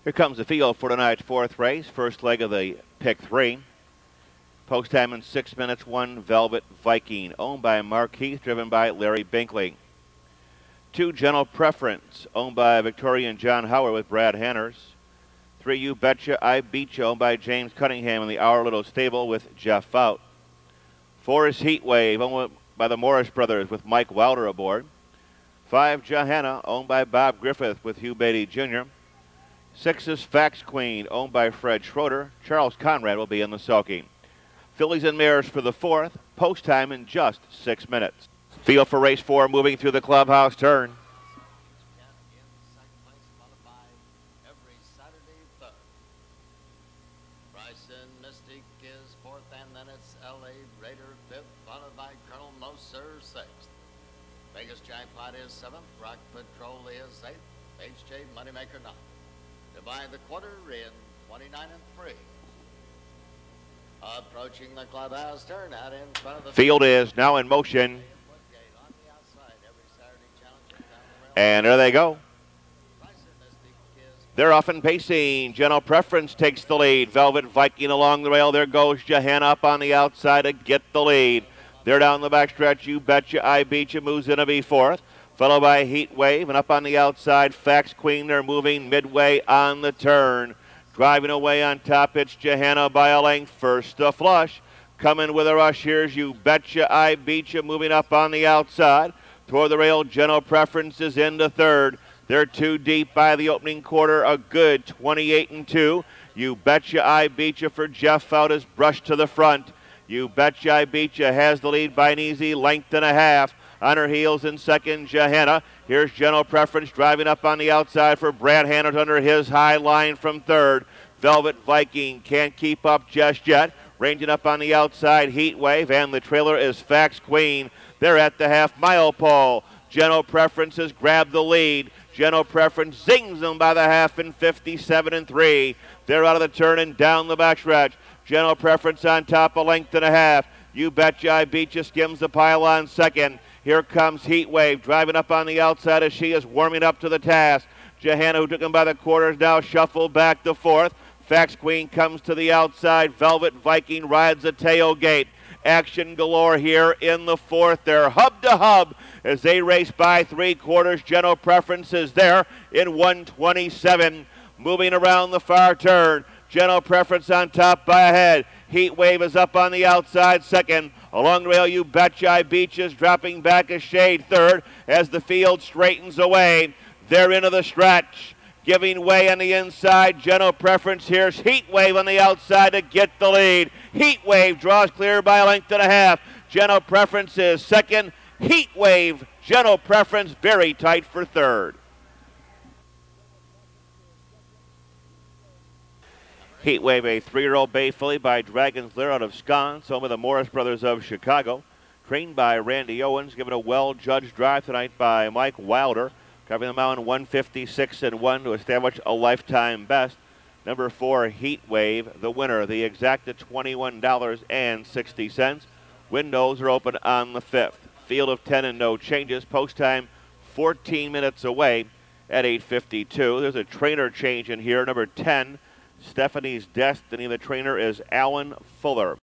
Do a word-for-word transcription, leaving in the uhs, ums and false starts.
Here comes the field for tonight's fourth race, first leg of the pick three. Post time in six minutes, one Velvet Viking, owned by Mark Heath, driven by Larry Binkley. Two General Preference, owned by Victoria and John Howard with Brad Hanners. Three You Betcha I Beat You, owned by James Cunningham in the Our Little Stable with Jeff Fout. Four is Heat Wave, owned by the Morris brothers with Mike Wilder aboard. Five Johanna, owned by Bob Griffith with Hugh Beatty Junior Six is Fax Queen, owned by Fred Schroeder. Charles Conrad will be in the sulky. Fillies and mares for the fourth, post time in just six minutes. Field for race four, moving through the clubhouse turn. Bryson Mystic is fourth, and then it's L A Raider fifth, followed by Colonel Moser sixth. Vegas Jackpot is seventh, Rock Patrol is eighth, H J Moneymaker ninth. Divide the quarter in twenty-nine and three. Approaching the clubhouse turn out in front of the field is now in motion. And there they go. They're off and pacing. General Preference takes the lead. Velvet Viking along the rail. There goes Johanna up on the outside to get the lead. They're down the backstretch. You Betcha I Beat You moves in to be fourth, followed by Heat Wave, and up on the outside, Fax Queen. They're moving midway on the turn. Driving away on top, it's Johanna by a length. First to flush. Coming with a rush, here's You Betcha I Beat You moving up on the outside. Toward the rail, General Preference is into third. They're two deep by the opening quarter, a good twenty-eight and two. You Betcha I Beat You for Jeff Fout is brushed to the front. You Betcha I Beat You has the lead by an easy length and a half. On her heels in second, Johanna. Here's General Preference driving up on the outside for Brad Hanners under his high line from third. Velvet Viking can't keep up just yet. Ranging up on the outside, Heat Wave, and the trailer is Fax Queen. They're at the half-mile pole. General Preference has grabbed the lead. General Preference zings them by the half in fifty-seven and three. They're out of the turn and down the backstretch. General Preference on top, a length and a half. You Betcha I Beat You skims the pile on second. Here comes Heat Wave driving up on the outside as she is warming up to the task. Johanna, who took him by the quarters, now shuffled back to fourth. Fax Queen comes to the outside. Velvet Viking rides the tailgate. Action galore here in the fourth. They're hub to hub as they race by three quarters. General Preference is there in one twenty-seven. Moving around the far turn. General Preference on top by a head. Heat Wave is up on the outside second. Along the rail, You Betcha I Beat You is dropping back a shade third as the field straightens away. They're into the stretch. Giving way on the inside, General Preference. Here's Heat Wave on the outside to get the lead. Heat Wave draws clear by a length and a half. General Preference is second. Heat Wave, General Preference very tight for third. Heat Wave, a three-year-old bay filly by Dragon's Lair out of Sconce, home of the Morris brothers of Chicago. Trained by Randy Owens, given a well-judged drive tonight by Mike Wilder. Covering the mountain one fifty-six and one to establish a lifetime best. Number four, Heat Wave, the winner, the exact at twenty-one dollars and sixty cents. Windows are open on the fifth. Field of ten and no changes. Post time fourteen minutes away at eight fifty-two. There's a trainer change in here. Number ten, Stephanie's Destiny. The trainer is Alan Fuller.